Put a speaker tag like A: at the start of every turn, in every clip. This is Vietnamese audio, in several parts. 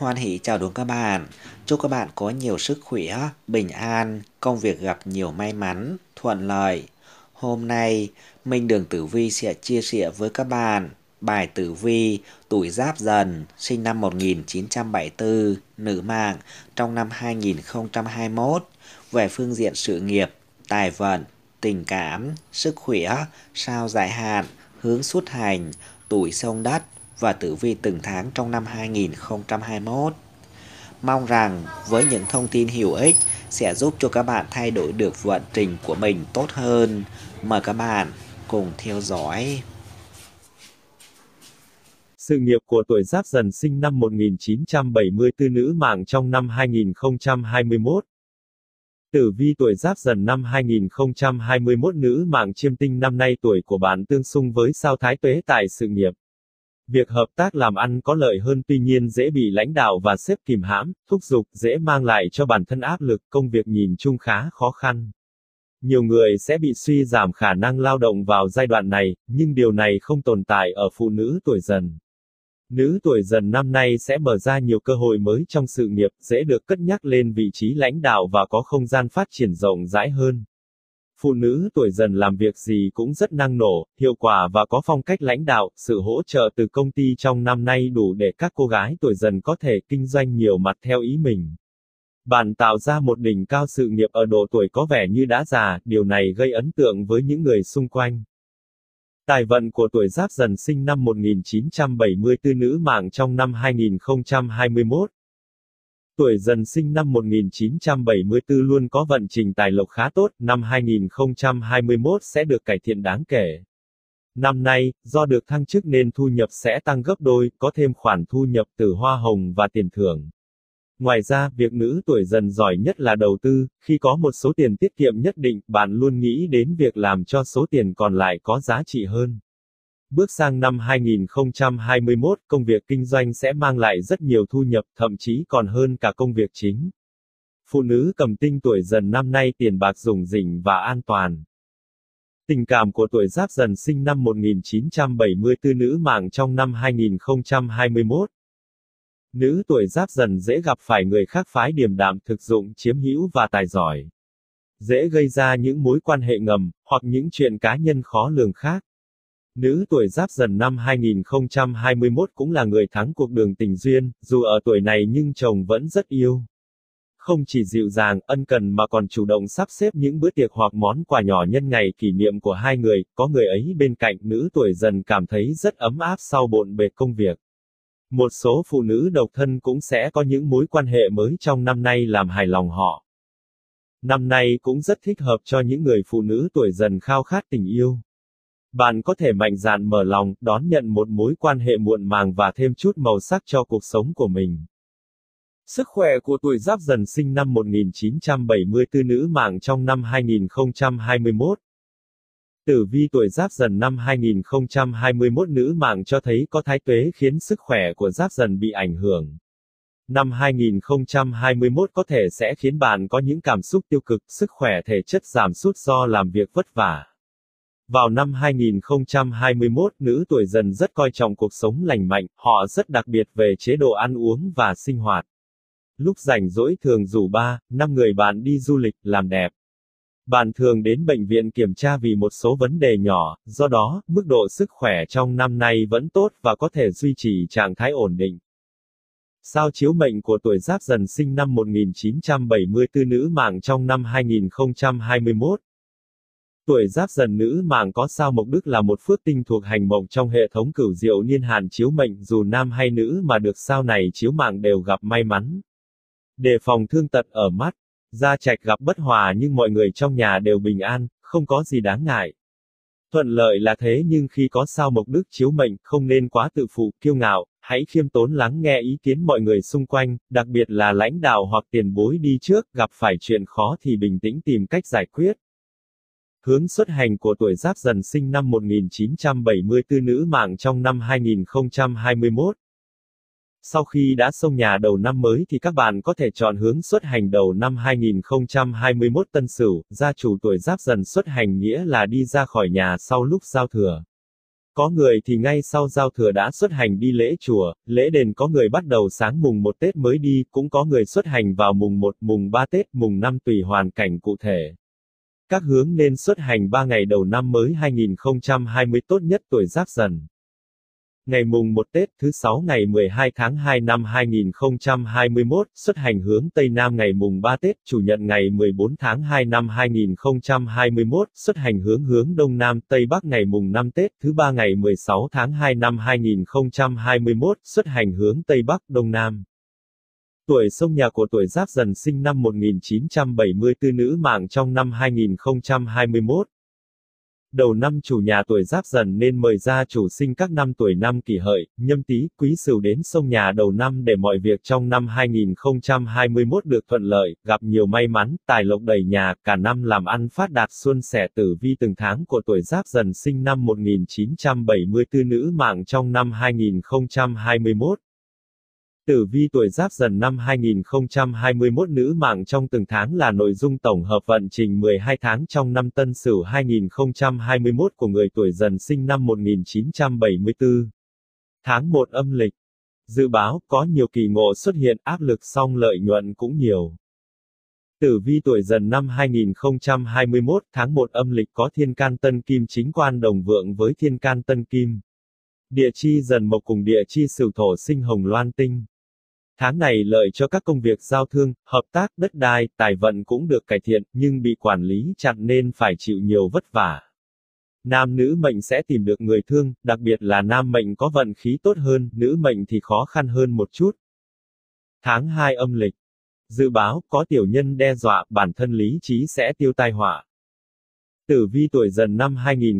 A: Hoan hỷ chào đón các bạn. Chúc các bạn có nhiều sức khỏe, bình an, công việc gặp nhiều may mắn, thuận lợi. Hôm nay, Minh Đường Tử Vi sẽ chia sẻ với các bạn bài tử vi tuổi Giáp Dần, sinh năm 1974, nữ mạng, trong năm 2021, về phương diện sự nghiệp, tài vận, tình cảm, sức khỏe, sao giải hạn, hướng xuất hành, tuổi Xông Đất và tử vi từng tháng trong năm 2021. Mong rằng với những thông tin hữu ích sẽ giúp cho các bạn thay đổi được vận trình của mình tốt hơn. Mời các bạn cùng theo dõi.
B: Sự nghiệp của tuổi Giáp Dần sinh năm 1974 nữ mạng trong năm 2021. Tử vi tuổi Giáp Dần năm 2021 nữ mạng chiêm tinh năm nay tuổi của bạn tương xung với sao Thái Tuế tại sự nghiệp. Việc hợp tác làm ăn có lợi hơn, tuy nhiên dễ bị lãnh đạo và sếp kìm hãm, thúc giục, dễ mang lại cho bản thân áp lực, công việc nhìn chung khá khó khăn. Nhiều người sẽ bị suy giảm khả năng lao động vào giai đoạn này, nhưng điều này không tồn tại ở phụ nữ tuổi Dần. Nữ tuổi Dần năm nay sẽ mở ra nhiều cơ hội mới trong sự nghiệp, dễ được cất nhắc lên vị trí lãnh đạo và có không gian phát triển rộng rãi hơn. Phụ nữ tuổi Dần làm việc gì cũng rất năng nổ, hiệu quả và có phong cách lãnh đạo, sự hỗ trợ từ công ty trong năm nay đủ để các cô gái tuổi Dần có thể kinh doanh nhiều mặt theo ý mình. Bạn tạo ra một đỉnh cao sự nghiệp ở độ tuổi có vẻ như đã già, điều này gây ấn tượng với những người xung quanh. Tài vận của tuổi Giáp Dần sinh năm 1974 nữ mạng trong năm 2021. Tuổi Dần sinh năm 1974 luôn có vận trình tài lộc khá tốt, năm 2021 sẽ được cải thiện đáng kể. Năm nay, do được thăng chức nên thu nhập sẽ tăng gấp đôi, có thêm khoản thu nhập từ hoa hồng và tiền thưởng. Ngoài ra, việc nữ tuổi Dần giỏi nhất là đầu tư, khi có một số tiền tiết kiệm nhất định, bạn luôn nghĩ đến việc làm cho số tiền còn lại có giá trị hơn. Bước sang năm 2021, công việc kinh doanh sẽ mang lại rất nhiều thu nhập, thậm chí còn hơn cả công việc chính. Phụ nữ cầm tinh tuổi Dần năm nay tiền bạc rủng rỉnh và an toàn. Tình cảm của tuổi Giáp Dần sinh năm 1974 nữ mạng trong năm 2021. Nữ tuổi Giáp Dần dễ gặp phải người khác phái điềm đạm, thực dụng, chiếm hữu và tài giỏi. Dễ gây ra những mối quan hệ ngầm, hoặc những chuyện cá nhân khó lường khác. Nữ tuổi Giáp Dần năm 2021 cũng là người thắng cuộc đường tình duyên, dù ở tuổi này nhưng chồng vẫn rất yêu. Không chỉ dịu dàng, ân cần mà còn chủ động sắp xếp những bữa tiệc hoặc món quà nhỏ nhân ngày kỷ niệm của hai người, có người ấy bên cạnh, nữ tuổi Dần cảm thấy rất ấm áp sau bộn bề công việc. Một số phụ nữ độc thân cũng sẽ có những mối quan hệ mới trong năm nay làm hài lòng họ. Năm nay cũng rất thích hợp cho những người phụ nữ tuổi Dần khao khát tình yêu. Bạn có thể mạnh dạn mở lòng, đón nhận một mối quan hệ muộn màng và thêm chút màu sắc cho cuộc sống của mình. Sức khỏe của tuổi Giáp Dần sinh năm 1974 nữ mạng trong năm 2021. Tử vi tuổi Giáp Dần năm 2021 nữ mạng cho thấy có Thái Tuế khiến sức khỏe của Giáp Dần bị ảnh hưởng. Năm 2021 có thể sẽ khiến bạn có những cảm xúc tiêu cực, sức khỏe thể chất giảm sút do làm việc vất vả. Vào năm 2021, nữ tuổi Dần rất coi trọng cuộc sống lành mạnh, họ rất đặc biệt về chế độ ăn uống và sinh hoạt. Lúc rảnh rỗi thường rủ 3-5 người bạn đi du lịch, làm đẹp. Bạn thường đến bệnh viện kiểm tra vì một số vấn đề nhỏ, do đó, mức độ sức khỏe trong năm nay vẫn tốt và có thể duy trì trạng thái ổn định. Sao chiếu mệnh của tuổi Giáp Dần sinh năm 1974 nữ mạng trong năm 2021. Tuổi Giáp Dần nữ mạng có sao Mộc Đức là một phước tinh thuộc hành mộc trong hệ thống cửu diệu niên hạn chiếu mệnh, dù nam hay nữ mà được sao này chiếu mạng đều gặp may mắn. Đề phòng thương tật ở mắt, gia trạch gặp bất hòa nhưng mọi người trong nhà đều bình an, không có gì đáng ngại. Thuận lợi là thế nhưng khi có sao Mộc Đức chiếu mệnh, không nên quá tự phụ, kiêu ngạo, hãy khiêm tốn lắng nghe ý kiến mọi người xung quanh, đặc biệt là lãnh đạo hoặc tiền bối đi trước, gặp phải chuyện khó thì bình tĩnh tìm cách giải quyết. Hướng xuất hành của tuổi Giáp Dần sinh năm 1974 nữ mạng trong năm 2021. Sau khi đã xông nhà đầu năm mới thì các bạn có thể chọn hướng xuất hành đầu năm 2021 Tân Sửu, gia chủ tuổi Giáp Dần xuất hành nghĩa là đi ra khỏi nhà sau lúc giao thừa. Có người thì ngay sau giao thừa đã xuất hành đi lễ chùa, lễ đền, có người bắt đầu sáng mùng 1 Tết mới đi, cũng có người xuất hành vào mùng 1, mùng 3 Tết, mùng 5 tùy hoàn cảnh cụ thể. Các hướng nên xuất hành 3 ngày đầu năm mới 2020 tốt nhất tuổi Giáp Dần. Ngày mùng 1 Tết, thứ 6 ngày 12 tháng 2 năm 2021, xuất hành hướng Tây Nam ngày mùng 3 Tết, Chủ nhật ngày 14 tháng 2 năm 2021, xuất hành hướng Đông Nam Tây Bắc ngày mùng 5 Tết, thứ 3 ngày 16 tháng 2 năm 2021, xuất hành hướng Tây Bắc Đông Nam. Tuổi xông nhà của tuổi Giáp Dần sinh năm 1974 nữ mạng trong năm 2021. Đầu năm chủ nhà tuổi Giáp Dần nên mời gia chủ sinh các năm tuổi Năm Kỷ Hợi, Nhâm Tý, Quý Sửu đến xông nhà đầu năm để mọi việc trong năm 2021 được thuận lợi, gặp nhiều may mắn, tài lộc đầy nhà, cả năm làm ăn phát đạt suôn sẻ. Tử vi từng tháng của tuổi Giáp Dần sinh năm 1974 nữ mạng trong năm 2021. Tử vi tuổi Giáp Dần năm 2021 nữ mạng trong từng tháng là nội dung tổng hợp vận trình 12 tháng trong năm Tân Sửu 2021 của người tuổi Dần sinh năm 1974. Tháng 1 âm lịch. Dự báo, có nhiều kỳ ngộ xuất hiện, áp lực song lợi nhuận cũng nhiều. Tử vi tuổi Dần năm 2021, tháng 1 âm lịch có thiên can Tân Kim chính quan đồng vượng với thiên can Tân Kim. Địa chi Dần Mộc cùng địa chi Sửu Thổ sinh hồng loan tinh. Tháng này lợi cho các công việc giao thương, hợp tác, đất đai, tài vận cũng được cải thiện, nhưng bị quản lý chặt nên phải chịu nhiều vất vả. Nam nữ mệnh sẽ tìm được người thương, đặc biệt là nam mệnh có vận khí tốt hơn, nữ mệnh thì khó khăn hơn một chút. Tháng 2 âm lịch. Dự báo, có tiểu nhân đe dọa, bản thân lý trí sẽ tiêu tai họa. Tử vi tuổi Dần năm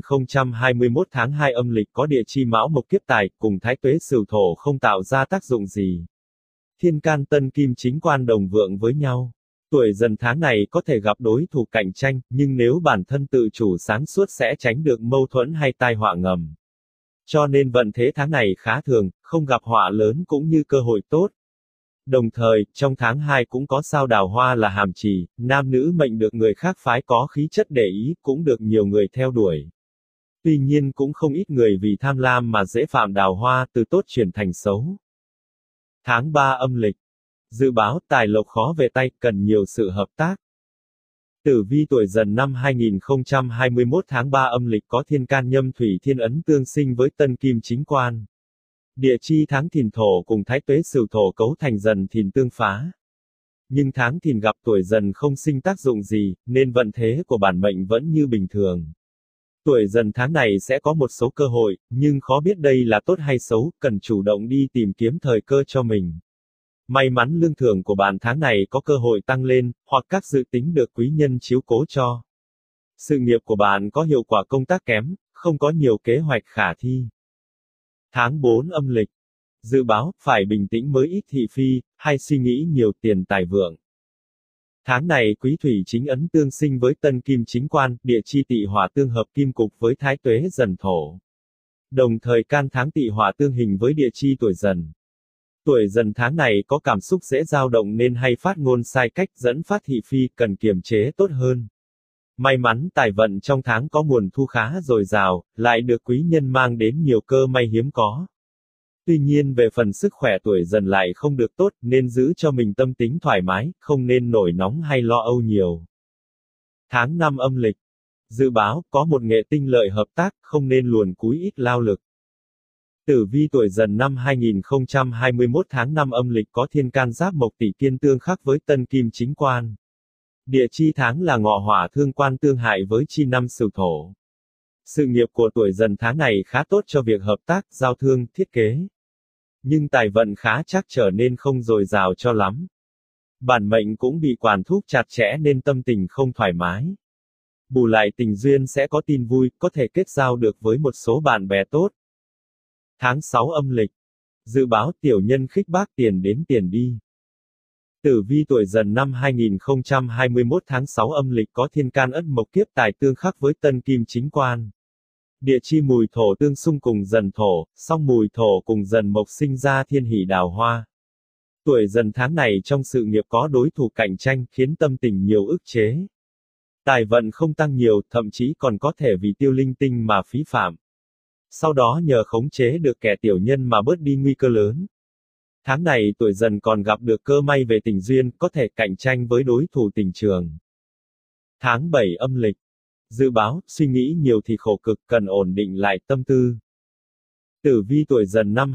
B: 2021 tháng 2 âm lịch có địa chi Mão Mộc kiếp tài, cùng Thái Tuế Sửu Thổ không tạo ra tác dụng gì. Thiên can Tân Kim chính quan đồng vượng với nhau. Tuổi Dần tháng này có thể gặp đối thủ cạnh tranh, nhưng nếu bản thân tự chủ sáng suốt sẽ tránh được mâu thuẫn hay tai họa ngầm. Cho nên vận thế tháng này khá thường, không gặp họa lớn cũng như cơ hội tốt. Đồng thời, trong tháng 2 cũng có sao đào hoa là hàm trì, nam nữ mệnh được người khác phái có khí chất để ý, cũng được nhiều người theo đuổi. Tuy nhiên cũng không ít người vì tham lam mà dễ phạm đào hoa, từ tốt chuyển thành xấu. Tháng 3 âm lịch. Dự báo, tài lộc khó về tay, cần nhiều sự hợp tác. Tử vi tuổi Dần năm 2021 tháng 3 âm lịch có thiên can Nhâm Thủy Thiên Ấn tương sinh với Tân Kim chính quan. Địa chi tháng Thìn Thổ cùng Thái Tuế Sửu Thổ cấu thành Dần Thìn tương phá. Nhưng tháng Thìn gặp tuổi Dần không sinh tác dụng gì, nên vận thế của bản mệnh vẫn như bình thường. Tuổi Dần tháng này sẽ có một số cơ hội, nhưng khó biết đây là tốt hay xấu, cần chủ động đi tìm kiếm thời cơ cho mình. May mắn lương thưởng của bạn tháng này có cơ hội tăng lên, hoặc các dự tính được quý nhân chiếu cố cho. Sự nghiệp của bạn có hiệu quả công tác kém, không có nhiều kế hoạch khả thi. Tháng 4 âm lịch. Dự báo, phải bình tĩnh mới ít thị phi, hay suy nghĩ nhiều tiền tài vượng. Tháng này Quý Thủy chính ấn tương sinh với Tân Kim chính quan, địa chi Tỵ Hỏa tương hợp kim cục với Thái Tuế Dần Thổ. Đồng thời can tháng Tỵ Hỏa tương hình với địa chi tuổi Dần. Tuổi Dần tháng này có cảm xúc dễ dao động nên hay phát ngôn sai cách, dẫn phát thị phi, cần kiềm chế tốt hơn. May mắn tài vận trong tháng có nguồn thu khá dồi dào, lại được quý nhân mang đến nhiều cơ may hiếm có. Tuy nhiên về phần sức khỏe tuổi Dần lại không được tốt, nên giữ cho mình tâm tính thoải mái, không nên nổi nóng hay lo âu nhiều. Tháng 5 âm lịch. Dự báo, có một nghệ tinh lợi hợp tác, không nên luồn cúi ít lao lực. Tử vi tuổi Dần năm 2021 tháng 5 âm lịch có thiên can Giáp Mộc Tỷ Kiên tương khắc với Tân Kim chính quan. Địa chi tháng là Ngọ Hỏa thương quan tương hại với chi năm Sửu Thổ. Sự nghiệp của tuổi Dần tháng này khá tốt cho việc hợp tác, giao thương, thiết kế. Nhưng tài vận khá trắc trở nên không dồi dào cho lắm. Bản mệnh cũng bị quản thúc chặt chẽ nên tâm tình không thoải mái. Bù lại tình duyên sẽ có tin vui, có thể kết giao được với một số bạn bè tốt. Tháng 6 âm lịch. Dự báo tiểu nhân khích bác tiền đến tiền đi. Tử vi tuổi Dần năm 2021 tháng 6 âm lịch có thiên can Ất Mộc kiếp tài tương khắc với Tân Kim chính quan. Địa chi Mùi Thổ tương xung cùng Dần Thổ, song Mùi Thổ cùng Dần Mộc sinh ra thiên hỷ đào hoa. Tuổi Dần tháng này trong sự nghiệp có đối thủ cạnh tranh khiến tâm tình nhiều ức chế. Tài vận không tăng nhiều, thậm chí còn có thể vì tiêu linh tinh mà phí phạm. sau đó nhờ khống chế được kẻ tiểu nhân mà bớt đi nguy cơ lớn. Tháng này tuổi Dần còn gặp được cơ may về tình duyên, có thể cạnh tranh với đối thủ tình trường. Tháng 7 âm lịch. Dự báo, suy nghĩ nhiều thì khổ cực, cần ổn định lại tâm tư. Tử vi tuổi Dần năm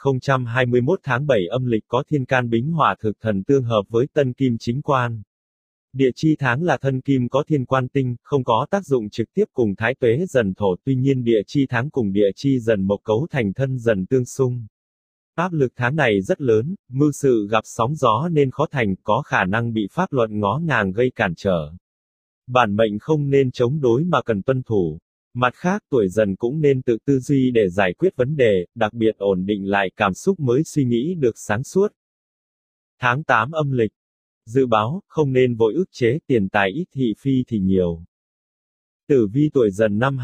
B: 2021 tháng 7 âm lịch có thiên can Bính Hỏa thực thần tương hợp với Tân Kim chính quan. Địa chi tháng là thân kim có thiên quan tinh, không có tác dụng trực tiếp cùng Thái Tuế Dần Thổ, tuy nhiên địa chi tháng cùng địa chi Dần Mộc cấu thành thân Dần tương xung. Áp lực tháng này rất lớn, mưu sự gặp sóng gió nên khó thành, có khả năng bị pháp luật ngó ngàng gây cản trở. Bản mệnh không nên chống đối mà cần tuân thủ. Mặt khác, tuổi Dần cũng nên tự tư duy để giải quyết vấn đề, đặc biệt ổn định lại cảm xúc mới suy nghĩ được sáng suốt. Tháng 8 âm lịch. Dự báo, không nên vội ức chế, tiền tài ít thị phi thì nhiều. Tử vi tuổi Dần năm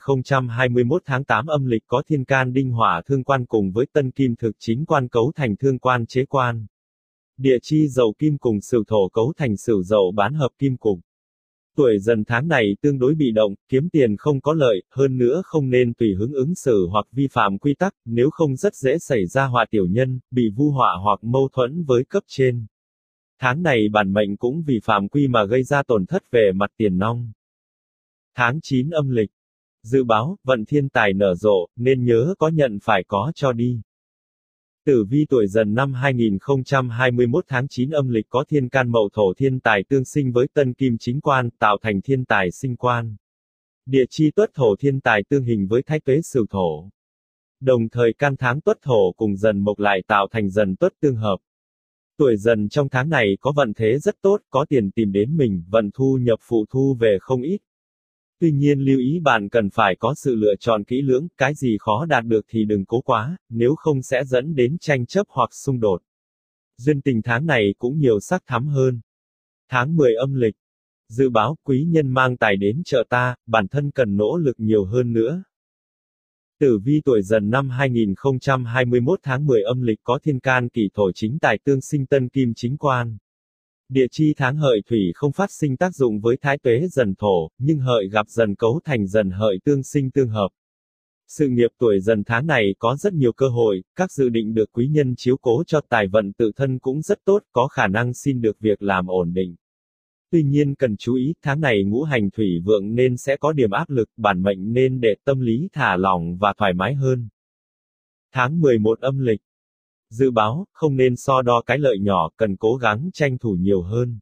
B: 2021 tháng 8 âm lịch có thiên can Đinh Hỏa thương quan cùng với Tân Kim thực chính quan cấu thành thương quan chế quan. Địa chi Dậu Kim cùng Sửu Thổ cấu thành Sửu Dậu bán hợp kim cục. Tuổi Dần tháng này tương đối bị động, kiếm tiền không có lợi, hơn nữa không nên tùy hứng ứng xử hoặc vi phạm quy tắc, nếu không rất dễ xảy ra họa tiểu nhân, bị vu họa hoặc mâu thuẫn với cấp trên. Tháng này bản mệnh cũng vì phạm quy mà gây ra tổn thất về mặt tiền nong. Tháng 9 âm lịch. Dự báo, vận thiên tài nở rộ, nên nhớ có nhận phải có cho đi. Tử vi tuổi Dần năm 2021 tháng 9 âm lịch có thiên can Mậu Thổ thiên tài tương sinh với Tân Kim chính quan, tạo thành thiên tài sinh quan. Địa chi Tuất Thổ thiên tài tương hình với Thái Tuế Sửu Thổ. Đồng thời can tháng Tuất Thổ cùng Dần Mộc lại tạo thành Dần Tuất tương hợp. Tuổi Dần trong tháng này có vận thế rất tốt, có tiền tìm đến mình, vận thu nhập phụ thu về không ít. Tuy nhiên lưu ý bạn cần phải có sự lựa chọn kỹ lưỡng, cái gì khó đạt được thì đừng cố quá, nếu không sẽ dẫn đến tranh chấp hoặc xung đột. Duyên tình tháng này cũng nhiều sắc thắm hơn. Tháng 10 âm lịch. Dự báo, quý nhân mang tài đến trợ ta, bản thân cần nỗ lực nhiều hơn nữa. Tử vi tuổi Dần năm 2021 tháng 10 âm lịch có thiên can Kỷ Thổ chính tài tương sinh Tân Kim chính quan. Địa chi tháng Hợi Thủy không phát sinh tác dụng với Thái Tuế Dần Thổ, nhưng Hợi gặp Dần cấu thành Dần Hợi tương sinh tương hợp. Sự nghiệp tuổi Dần tháng này có rất nhiều cơ hội, các dự định được quý nhân chiếu cố cho tài vận tự thân cũng rất tốt, có khả năng xin được việc làm ổn định. Tuy nhiên cần chú ý, tháng này ngũ hành thủy vượng nên sẽ có điểm áp lực, bản mệnh nên để tâm lý thả lỏng và thoải mái hơn. Tháng 11 âm lịch. Dự báo, không nên so đo cái lợi nhỏ, cần cố gắng tranh thủ nhiều hơn.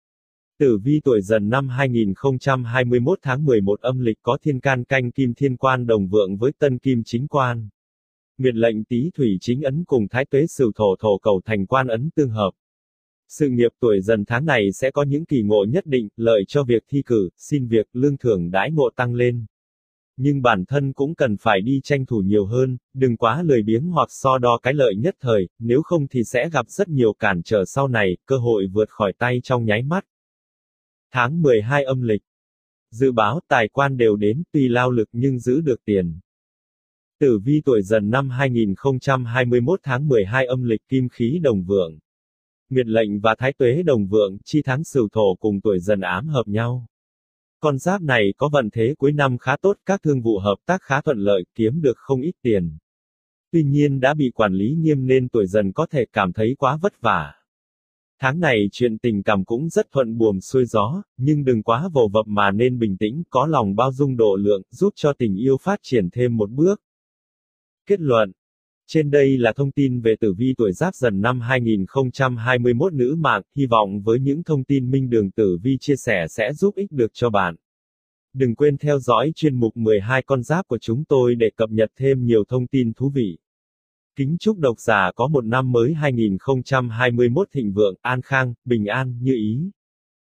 B: Tử vi tuổi Dần năm 2021 tháng 11 âm lịch có thiên can Canh Kim thiên quan đồng vượng với Tân Kim chính quan. Nguyệt lệnh Tý Thủy chính ấn cùng Thái Tuế Sửu Thổ thổ cầu thành quan ấn tương hợp. Sự nghiệp tuổi Dần tháng này sẽ có những kỳ ngộ nhất định, lợi cho việc thi cử, xin việc, lương thưởng đãi ngộ tăng lên. Nhưng bản thân cũng cần phải đi tranh thủ nhiều hơn, đừng quá lười biếng hoặc so đo cái lợi nhất thời, nếu không thì sẽ gặp rất nhiều cản trở sau này, cơ hội vượt khỏi tay trong nháy mắt. Tháng 12 âm lịch. Dự báo, tài quan đều đến, tuy lao lực nhưng giữ được tiền. Tử vi tuổi Dần năm 2021 tháng 12 âm lịch kim khí đồng vượng. Nguyệt lệnh và Thái Tuế đồng vượng, chi tháng Sửu Thổ cùng tuổi Dần ám hợp nhau. Con giáp này có vận thế cuối năm khá tốt, các thương vụ hợp tác khá thuận lợi, kiếm được không ít tiền. Tuy nhiên đã bị quản lý nghiêm nên tuổi Dần có thể cảm thấy quá vất vả. Tháng này chuyện tình cảm cũng rất thuận buồm xuôi gió, nhưng đừng quá vồ vập mà nên bình tĩnh, có lòng bao dung độ lượng, giúp cho tình yêu phát triển thêm một bước. Kết luận. Trên đây là thông tin về tử vi tuổi Giáp Dần năm 2021 nữ mạng, hy vọng với những thông tin Minh Đường Tử Vi chia sẻ sẽ giúp ích được cho bạn. Đừng quên theo dõi chuyên mục 12 con giáp của chúng tôi để cập nhật thêm nhiều thông tin thú vị. Kính chúc độc giả có một năm mới 2021 thịnh vượng, an khang, bình an, như ý.